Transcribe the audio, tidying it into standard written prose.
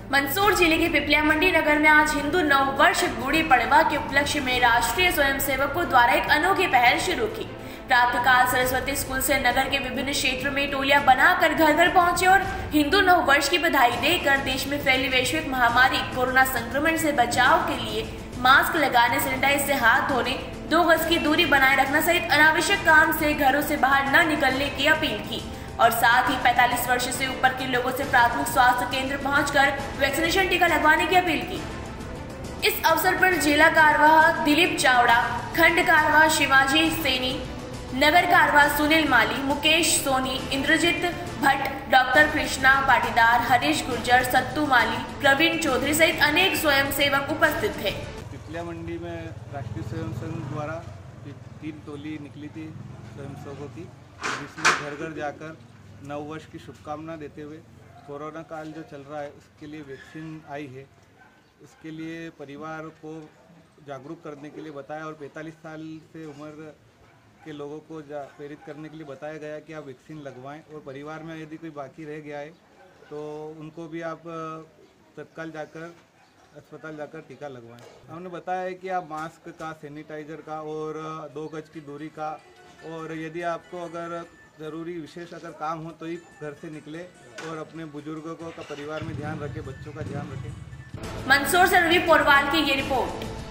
मंदसौर जिले के पिपलिया मंडी नगर में आज हिंदू नव वर्ष गुड़ी पड़वा के उपलक्ष्य में राष्ट्रीय स्वयंसेवकों द्वारा एक अनोखी पहल शुरू की। प्रातःकाल सरस्वती स्कूल से नगर के विभिन्न क्षेत्रों में टोलियां बनाकर घर घर पहुंचे और हिंदू नव वर्ष की बधाई देकर देश में फैली वैश्विक महामारी कोरोना संक्रमण से बचाव के लिए मास्क लगाने, सैनिटाइज से हाथ धोने, 2 गज की दूरी बनाए रखना सहित अनावश्यक काम से घरों से बाहर न निकलने की अपील की और साथ ही 45 वर्ष से ऊपर के लोगों से प्राथमिक स्वास्थ्य केंद्र पहुंचकर वैक्सीनेशन टीका लगवाने की अपील की। इस अवसर पर जिला कार्यवाह दिलीप चावड़ा, खंड कार्यवाह शिवाजी सैनी, नगर कार्यवाह सुनील माली, मुकेश सोनी, इंद्रजीत भट्ट, डॉक्टर कृष्णा पाटीदार, हरीश गुर्जर, सत्तू माली, प्रवीण चौधरी सहित अनेक स्वयंसेवक उपस्थित थे। पिपलिया मंडी में राष्ट्रीय स्वयंसेवक द्वारा 3 टोली निकली थी स्वयंसेवकों की, जिसमें घर घर जाकर नव वर्ष की शुभकामना देते हुए कोरोना काल जो चल रहा है उसके लिए वैक्सीन आई है, उसके लिए परिवार को जागरूक करने के लिए बताया और 45 साल से उम्र के लोगों को प्रेरित करने के लिए बताया गया कि आप वैक्सीन लगवाएं और परिवार में यदि कोई बाकी रह गया है तो उनको भी आप तत्काल जाकर अस्पताल जाकर टीका लगवाएं। हमने बताया है कि आप मास्क का, सैनिटाइज़र का और 2 गज की दूरी का, और यदि आपको अगर ज़रूरी विशेष अगर काम हो तो ही घर से निकले और अपने बुजुर्गों का परिवार में ध्यान रखें, बच्चों का ध्यान रखें। मंदसौर से रवि पोरवाल की ये रिपोर्ट।